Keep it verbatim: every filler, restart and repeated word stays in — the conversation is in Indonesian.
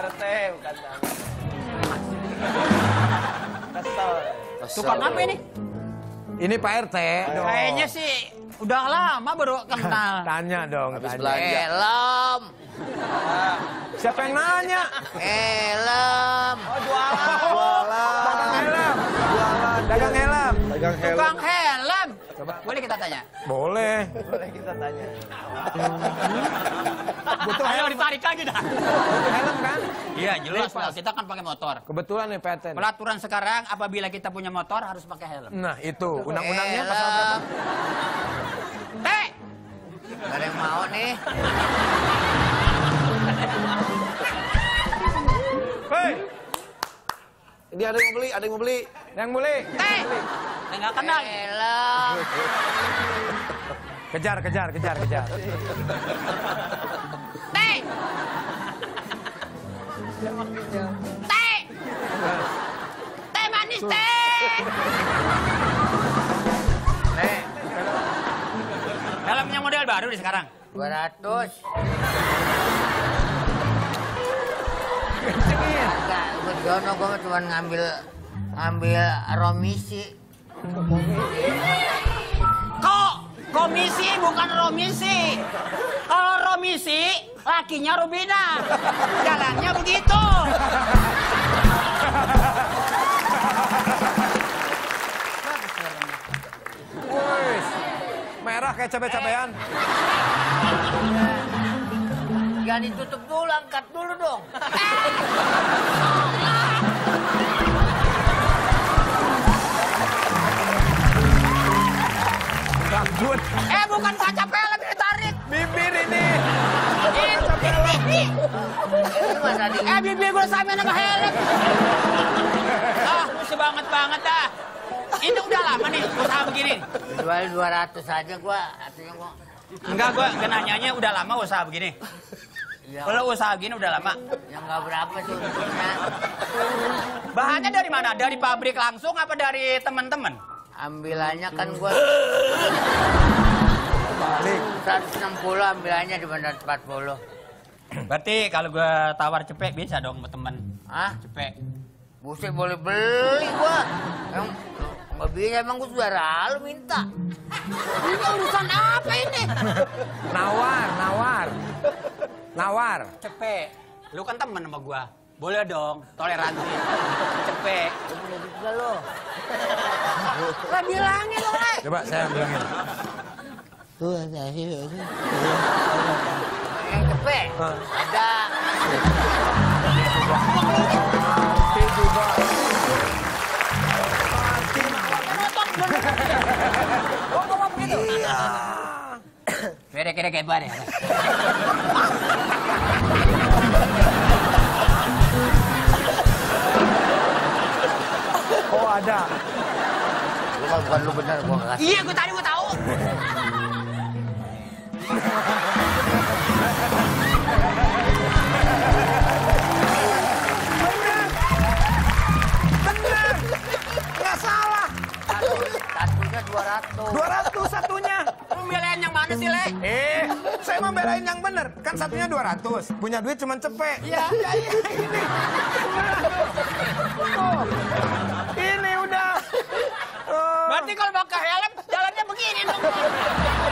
teh, bukan tangan. Kesel. Tukang apa ini? Ini Pak R T. Kayaknya sih udah lama baru kenal. Tanya dong. Habis tanya. belanja. Helm. Siapa yang nanya? Helm. Oh, jualan. Dagang helm. Dagang helm. Dagang helm. Tukang helm. Coba. Boleh kita tanya? Boleh. Boleh kita tanya. Butuh Ayo helm. ditarik lagi dah. Butuh helm kan? Iya jelas Pas. lah, kita kan pakai motor. Kebetulan nih P T. Peraturan sekarang apabila kita punya motor harus pakai helm. Nah itu undang-undangnya pasal berapa? Helm. Teh! Gak ada yang mau nih. Hei, Ini ada yang mau beli, ada yang mau beli. yang boleh. Teh! Saya nggak kenal. Helm. Kejar, kejar, kejar, kejar. Teh! Teh! Teh manis teh! Nih, Helmnya model baru nih sekarang. dua ratus. Kencengin. Enggak, gue jono gue cuma ngambil ngambil romisi. Kok komisi bukan romisi? Kalau romisi, lakinya Rubina. Jalannya begitu. Wih, merah kayak cabai-cabean. Jangan ditutup dulu, angkat dulu dong. Rambut, Eh bukan kaca film ini tarik. bibir ini. Ini. Ini Mas Adi. Eh bibir gue sama sama helm. Ah, musuh banget banget dah. Ini udah lama nih usaha begini. Jual dua ratus aja gua, artinya gua. Enggak, gue nanyanya udah lama usaha begini. Ya, Kalau usaha gini udah lama. yang nggak berapa sih untungnya. Bahannya dari mana? Dari pabrik langsung apa dari teman-teman? Ambilannya kan gua Balik. seratus enam puluh, ambilannya di bandar empat puluh. Berarti kalau gue tawar cepek bisa dong buat temen. Hah? Cepek. Buset boleh beli gua. Yang nggak bisa, emang gua saudara lu minta. Ini urusan apa ini? Nawar, nawar. Nawar. Cepek. Lu kan temen sama gue. Boleh dong, toleransi. Cepek. Lu punya duit nggak lo? Lah bilangin dong, Le. Coba saya bilangin. Tuh, ada sih. Yang cepet? Hah? Ada. Oh, bawa begitu? Iya. Kere-kere kayak bar ya. Oh ada. Lu mah bukan lu bener, gua nggak kasih. Iya, gue tadi gue tahu. Bener. Nggak salah. Satunya dua ratus. dua ratus satunya. Lu belain yang mana sih, Le? Eh, saya mau belain yang bener. Kan satunya dua ratus. Punya duit cuma cepet. Iya. Ya, iya, ini. Tuh. Ini udah. Oh. Berarti kalau pakai helm, jalannya begini dong.